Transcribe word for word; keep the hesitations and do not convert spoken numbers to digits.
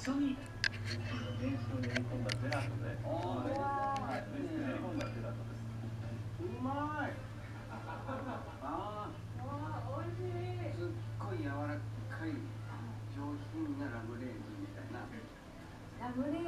緒に練習を練り込んだジェラートで、はい、練習練り込んだジェラートです。うまい。ああ、おいしい。すっごい柔らかい上品なラムレーズンみたいな。 ラムレー